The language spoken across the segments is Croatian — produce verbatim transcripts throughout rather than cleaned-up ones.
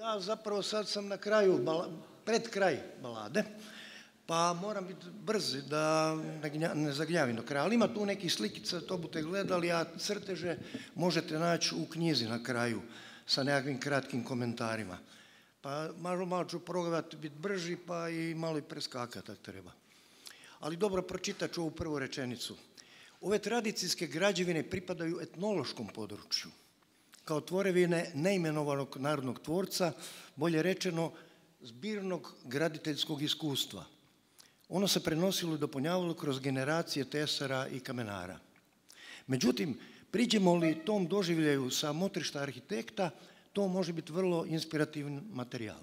Ja zapravo sad sam na kraju, pred kraj balade, pa moram biti brz da ne zagnjavim do kraja. Ali ima tu nekih slikica, to budete gledali, a crteže možete naći u knjizi na kraju sa nekakvim kratkim komentarima. Pa malo, malo ću probati biti brži, pa i malo i preskakati ako treba. Ali dobro, pročitat ću ovu prvu rečenicu. Ove tradicijske građevine pripadaju etnološkom području, kao tvorevine neimenovanog narodnog tvorca, bolje rečeno zbirnog graditeljskog iskustva. Ono se prenosilo i dopunjavalo kroz generacije tesara i kamenara. Međutim, priđemo li tom doživljaju sa motrišta arhitekta, to može biti vrlo inspirativan materijal.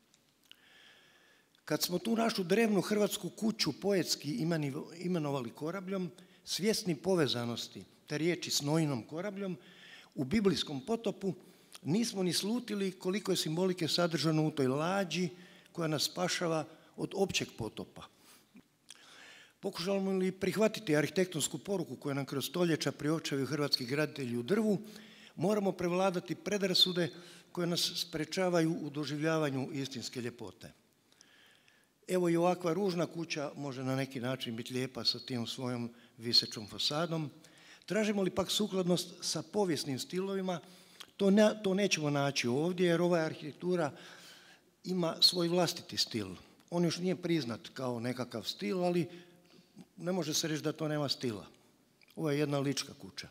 Kad smo tu našu drevnu hrvatsku kuću poetski imenovali korabljom, svjesni povezanosti te riječi s Noinom korabljom, u biblijskom potopu nismo ni slutili koliko je simbolike sadržano u toj lađi koja nas spašava od općeg potopa. Pokušamo li prihvatiti arhitektonsku poruku koja nam kroz stoljeća priopćavaju hrvatski graditelji u drvu, moramo prevladati predrasude koje nas sprečavaju u doživljavanju istinske ljepote. Evo i ovakva ružna kuća može na neki način biti lijepa sa tim svojom visećom fasadom. Tražimo li pak sukladnost sa povijesnim stilovima, to, ne, to nećemo naći ovdje jer ova arhitektura ima svoj vlastiti stil. On još nije priznat kao nekakav stil, ali ne može se reći da to nema stila. Ovo je jedna lička kuća.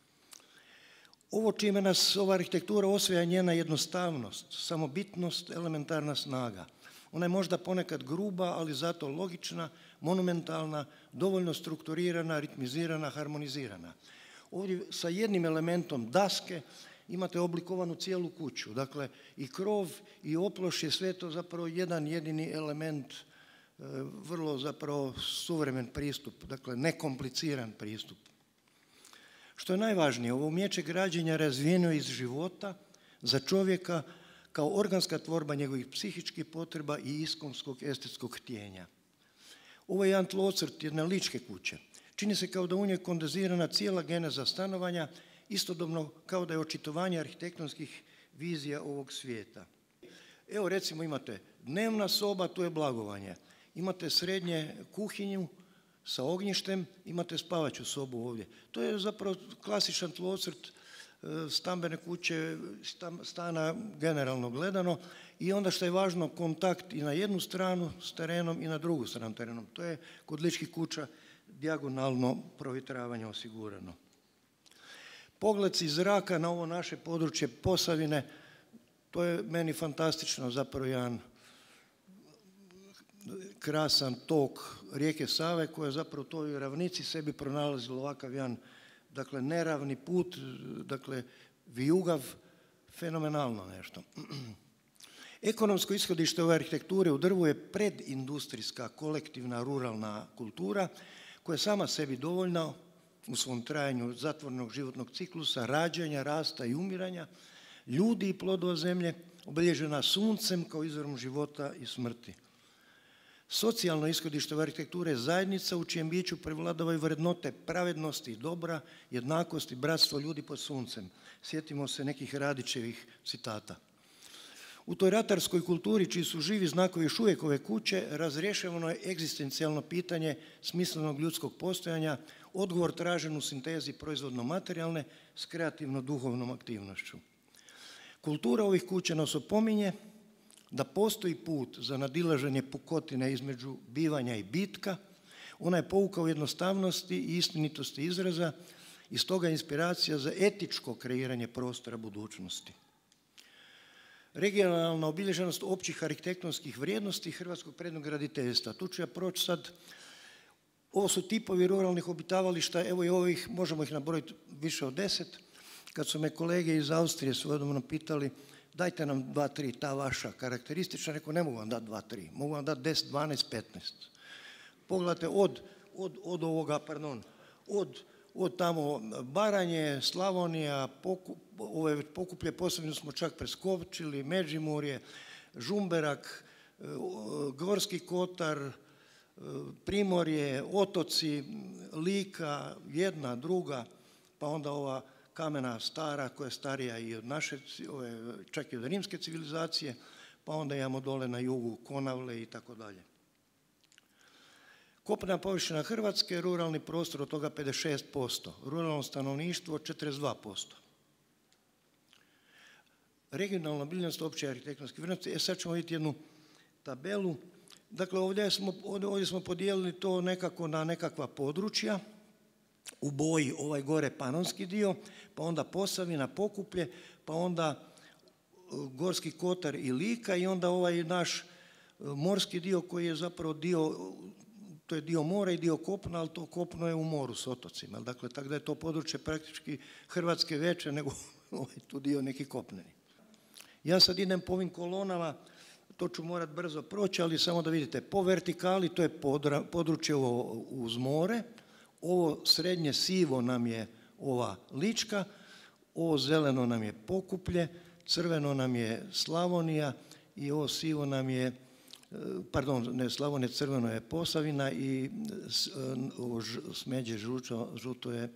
Ovo čime nas ova arhitektura osvaja njena jednostavnost, samobitnost, elementarna snaga. Ona je možda ponekad gruba, ali zato logična, monumentalna, dovoljno strukturirana, ritmizirana, harmonizirana. Ovdje sa jednim elementom daske imate oblikovanu cijelu kuću. Dakle, i krov i oplošje, sve to zapravo jedan jedini element, vrlo zapravo suvremen pristup, dakle nekompliciran pristup. Što je najvažnije, ovo umijeće građenja razvijeno iz života za čovjeka kao organska tvorba njegovih psihičkih potreba i iskonskog estetskog htjenja. Ovo je jedan tlocrt jedne ličke kuće. Čini se kao da u njoj kondenzirana cijela geneza stanovanja, istodobno kao da je očitovanje arhitektonskih vizija ovog svijeta. Evo recimo imate dnevna soba, tu je blagovanje. Imate srednje kuhinju sa ognjištem, imate spavaću sobu ovdje. To je zapravo klasičan tlocrt stambene kuće, stana generalno gledano i onda što je važno kontakt i na jednu stranu s terenom i na drugu stranu terenom. To je kod ličkih kuća dijagonalno provjetravanje osigurano. Pogled iz zraka na ovo naše područje Posavine, to je meni fantastično, zapravo jedan krasan tok rijeke Save koja je zapravo u toj ravnici sebi pronalazila ovakav jedan, dakle, neravni put, dakle, vijugav, fenomenalno nešto. Ekonomsko ishodište ove arhitekture u drvu je predindustrijska, kolektivna, ruralna kultura koja je sama sebi dovoljna u svom trajanju zatvorenog životnog ciklusa, rađanja, rasta i umiranja, ljudi i plodova zemlje, obilježena suncem kao izvorom života i smrti. Socijalno ishodište ove arhitekture je zajednica u čijem biću prevladavaju vrednote pravednosti i dobra, jednakosti, bratstvo ljudi pod suncem. Sjetimo se nekih Radićevih citata. U toj ratarskoj kulturi, čiji su živi znakovi još uvijek ove kuće, razriješeno je egzistencijalno pitanje smislenog ljudskog postojanja, odgovor tražen u sintezi proizvodno-materijalne s kreativno-duhovnom aktivnošću. Kultura ovih kuća nas opominje da postoji put za nadilaženje pukotine između bivanja i bitka. Ona je pouka u jednostavnosti i istinitosti izraza i stoga inspiracija za etičko kreiranje prostora budućnosti. Regionalna obilježenost općih arhitektonskih vrijednosti hrvatskog prednog graditeljstva. Tu ću ja proći sad. Ovo su tipovi ruralnih obitavališta, evo i ovih, možemo ih nabrojiti više od deset. Kad su me kolege iz Austrije svojedobno pitali dajte nam dva, tri, ta vaša karakteristična, rekao ne mogu vam dati dva, tri, mogu vam dati deset, dvanaest, petnaest. Pogledajte od, od, od ovoga, pardon, od, od tamo Baranje, Slavonija, poku, ove Pokuplje, posebno smo čak preskočili, Međimurje, Žumberak, Gorski kotar, Primorje, otoci, Lika, jedna, druga, pa onda ova kamena stara koja je starija i od naše, čak i od rimske civilizacije, pa onda imamo dole na jugu Konavle i tako dalje. Kopnena površina Hrvatske, ruralni prostor od toga pedeset šest posto, ruralno stanovništvo četrdeset dva posto. Regionalna biljenost opće arhitektonske vrijednosti, e sad ćemo vidjeti jednu tabelu. Dakle, ovdje smo, ovdje smo podijelili to nekako na nekakva područja, u boji ovaj gore panonski dio, pa onda Posavina, Pokuplje, pa onda Gorski kotar i Lika i onda ovaj naš morski dio koji je zapravo dio, to je dio mora i dio kopna, ali to kopno je u moru s otocima. Dakle, tako da je to područje praktički Hrvatske veće nego ovaj tu dio neki kopneni. Ja sad idem po ovim kolonama, to ću morat brzo proći, ali samo da vidite, po vertikali to je područje uz more, ovo srednje sivo nam je ova Lička, ovo zeleno nam je Pokuplje, crveno nam je Slavonija i ovo sivo nam je, pardon, ne Slavonija, crveno je Posavina i ovo smeđe žuto, žuto je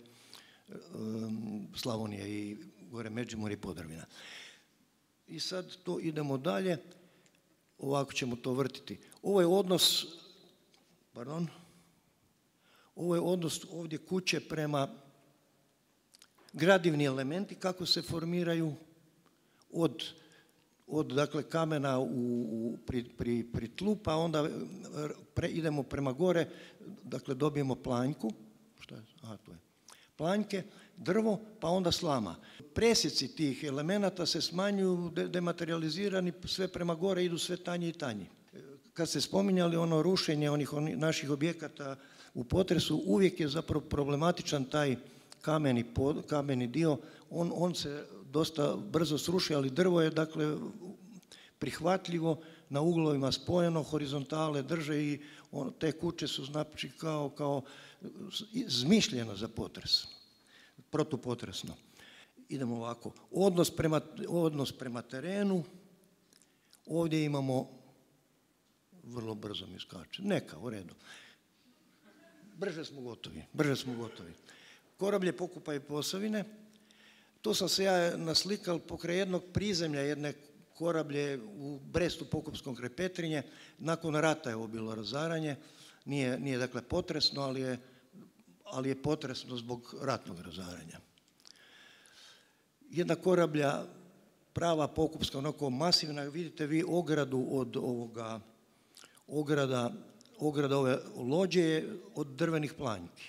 Slavonija i gore Međimurje i Podravina. I sad to idemo dalje, ovako ćemo to vrtiti. Ovo je odnos, pardon, ovo je odnos ovdje kuće prema gradivni elementi, kako se formiraju od, od dakle, kamena u, u, pri, pri, pri tlu, pa onda pre, idemo prema gore, dakle dobijemo planjku, što je, aha, tu je, planjke, drvo, pa onda slama. Presjeci tih elemenata se smanjuju, dematerializirani, sve prema gore idu sve tanji i tanji. Kad ste spominjali ono rušenje onih, onih naših objekata u potresu, uvijek je zapravo problematičan taj kameni, pod, kameni dio, on, on se dosta brzo sruši, ali drvo je dakle prihvatljivo, na uglovima spojeno, horizontale drže i on, te kuće su znači kao, kao zmišljeno za potres, protupotresno. Idemo ovako, odnos prema, odnos prema terenu, ovdje imamo, vrlo brzo mi skače, neka, u redu. Brže smo gotovi, brže smo gotovi. Korablje Pokupa i Posavine, tu sam se ja naslikal pokraj jednog prizemlja, jedne korablje u Brestu Pokupskom kraj Petrinje. Nakon rata je ovo bilo razaranje, nije, nije dakle potresno, ali je, ali je potresno zbog ratnog razaranja. Jedna korablja, prava pokupska, onako masivna, vidite vi ogradu od ovoga, ograda, ograda ove lođe je od drvenih planjki.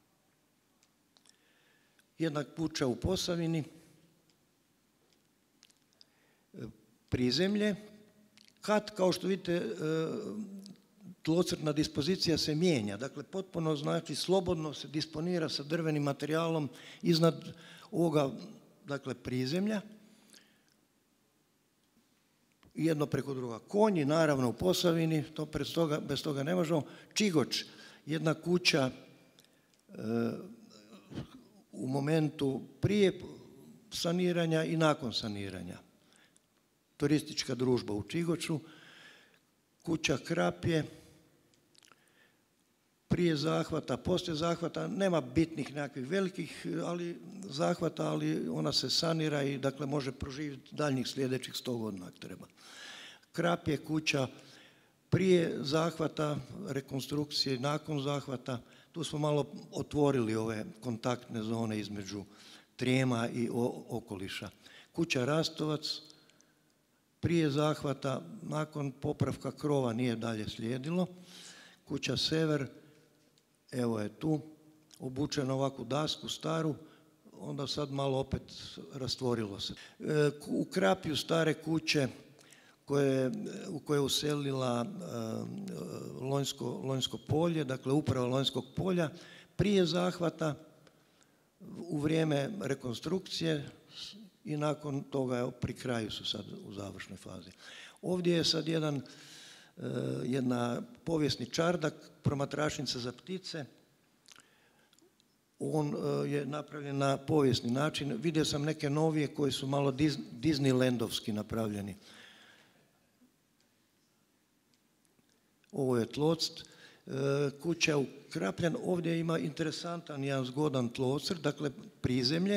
Jedna kuća u Posavini, prizemlje, kad, kao što vidite, tlocrtna dispozicija se mijenja, dakle potpuno znači slobodno se disponira sa drvenim materijalom iznad ovoga, dakle prizemlja, jedno preko druga. Konji, naravno u Posavini, to bez toga, bez toga ne možemo. Čigoč, jedna kuća e, u momentu prije saniranja i nakon saniranja. Turistička družba u Čigoču, kuća Krapje, prije zahvata, poslije zahvata, nema bitnih nekakvih velikih ali zahvata, ali ona se sanira i dakle može proživjeti daljnjih sljedećih sto godina ako treba. Krapje, kuća prije zahvata, rekonstrukcije, nakon zahvata, tu smo malo otvorili ove kontaktne zone između Trijema i okoliša. Kuća Rastovac, prije zahvata, nakon popravka krova nije dalje slijedilo. Kuća Sever, evo je tu, obučena ovakvu dasku staru, onda sad malo opet rastvorilo se. U Krapju stare kuće koje, u koje je uselila Lonjsko, Lonjsko polje, dakle uprava Lonjskog polja, prije zahvata, u vrijeme rekonstrukcije i nakon toga pri kraju su sad u završnoj fazi. Ovdje je sad jedan, jedna povijesni čardak, promatračnica za ptice. On je napravljen na povijesni način. Vidio sam neke novije koji su malo Disneylandovski napravljeni. Ovo je tlocrt. Kuća u Krapljan, ovdje ima interesantan, jedan zgodan tlocrt, dakle prizemlje,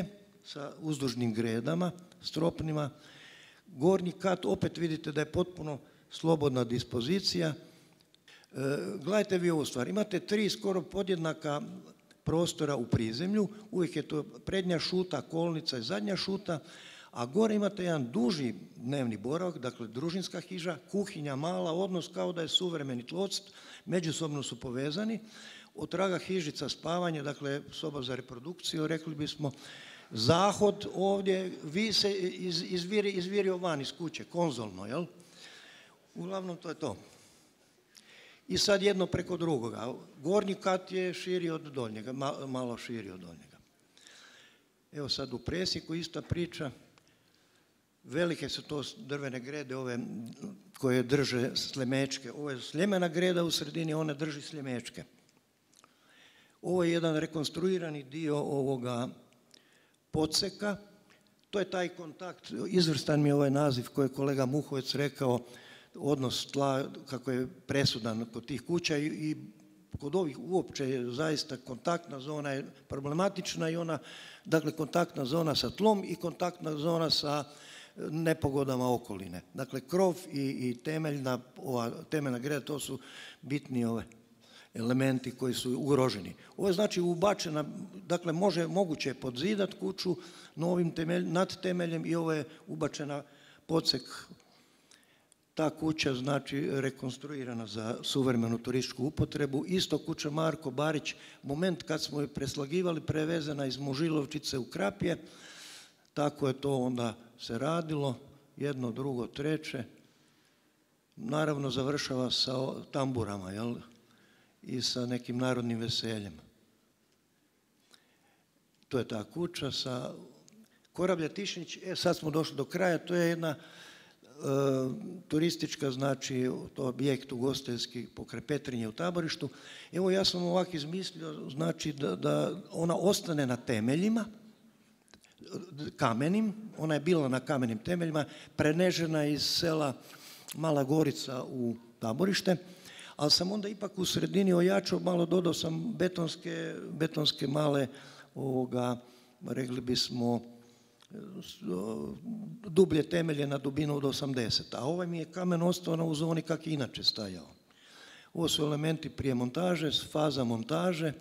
sa uzdužnim gredama, stropnima. Gornji kat opet vidite da je potpuno slobodna dispozicija. Gledajte vi ovu stvar, imate tri skoro podjednaka prostora u prizemlju, uvijek je to prednja šuta, kolnica i zadnja šuta, a gore imate jedan duži dnevni boravak, dakle družinska hiža, kuhinja mala, odnos kao da je suvremeni tlocrt, međusobno su povezani, otraga hižica spavanje, dakle soba za reprodukciju, rekli bismo, zahod ovdje, vi se iz, izviri, izvirio van iz kuće, konzolno, jel? Uglavnom to je to. I sad jedno preko drugoga. Gornji kat je širi od donjega, malo širi od donjega. Evo sad u presjeku ista priča. Velike su to drvene grede, ove koje drže sljemečke. Ovo je sljemena greda u sredini, ona drži sljemečke. Ovo je jedan rekonstruirani dio ovoga podseka. To je taj kontakt, izvrstan mi je ovaj naziv koji je kolega Muhovec rekao, odnos tla kako je presudan kod tih kuća i, i kod ovih uopće je zaista kontaktna zona je problematična i ona, dakle kontaktna zona sa tlom i kontaktna zona sa nepogodama okoline. Dakle krov i, i temeljna, ova temeljna greda, to su bitni ove elementi koji su ugroženi. Ovo je znači ubačena, dakle može, moguće je podzidat kuću novim temelj, nad temeljem i ovo je ubačena podsek. Ta kuća znači rekonstruirana za suvremenu turističku upotrebu. Isto kuća Marko Barić, moment kad smo je preslagivali, prevezena iz Mužilovčice u Krapje, tako je to onda se radilo, jedno, drugo, treće. Naravno završava sa tamburama, jel? I sa nekim narodnim veseljem. To je ta kuća sa Korablja Tišinić. E, sad smo došli do kraja, to je jedna turistička, znači to objekt ugostiteljski pokraj Petrinje u Taborištu. Evo ja sam ovako izmislio, znači da, da ona ostane na temeljima, kamenim, ona je bila na kamenim temeljima, prenežena iz sela Mala Gorica u Taborište, ali sam onda ipak u sredini ojačao, malo dodao sam betonske, betonske male, ovoga, rekli bismo, dublje temelje na dubinu od osamdeset, a ovaj mi je kamen ostao u zoni kak je inače stajao. Ovo su elementi prije montaže, faza montaže.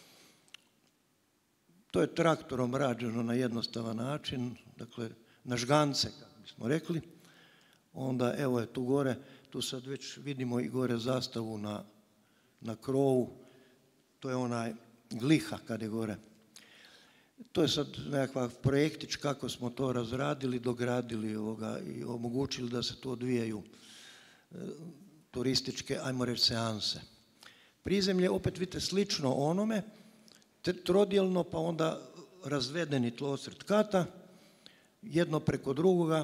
To je traktorom rađeno na jednostavan način, dakle na žgance, kako bismo rekli. Onda evo je tu gore, tu sad već vidimo i gore zastavu na, na krovu, to je onaj gliha kad je gore. To je sad nekakav projektić kako smo to razradili, dogradili ovoga i omogućili da se tu odvijaju e, turističke, ajmo reći, seanse. Prizemlje opet vidite slično onome, trodjelno pa onda razvedeni tlocrt kata, jedno preko drugoga,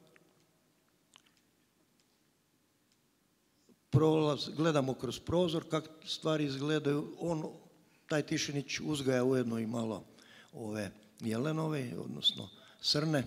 prolaz, gledamo kroz prozor kako stvari izgledaju, on, taj Tišinić uzgaja ujedno i malo ove jelenove, odnosno srne.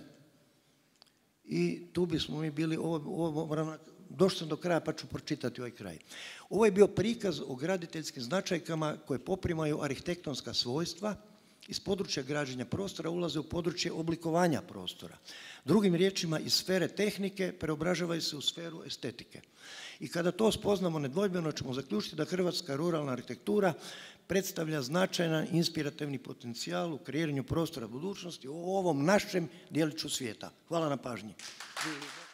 I tu bismo mi bili, ovo, ovo, došli sam do kraja pa ću pročitati ovaj kraj. Ovo je bio prikaz o graditeljskim značajkama koje poprimaju arhitektonska svojstva iz područja građenja prostora, ulaze u područje oblikovanja prostora. Drugim riječima, iz sfere tehnike preobražavaju se u sferu estetike. I kada to spoznamo nedvojbeno ćemo zaključiti da hrvatska ruralna arhitektura predstavlja značajan inspirativni potencijal u kreiranju prostora budućnosti u ovom našem dijeliću svijeta. Hvala na pažnji.